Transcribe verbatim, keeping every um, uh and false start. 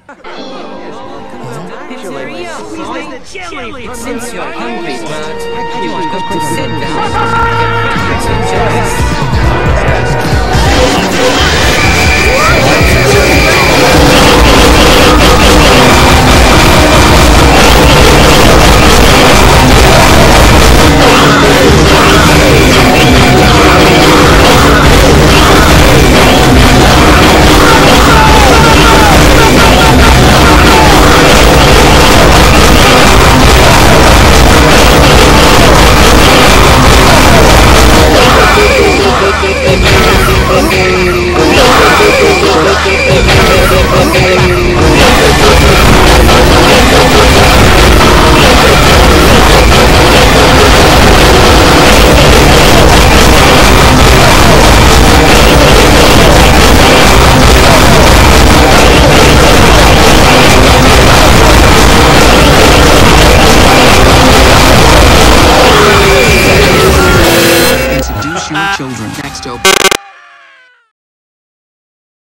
Since you're hungry, Bert, you are going to sit down and get back to enjoy.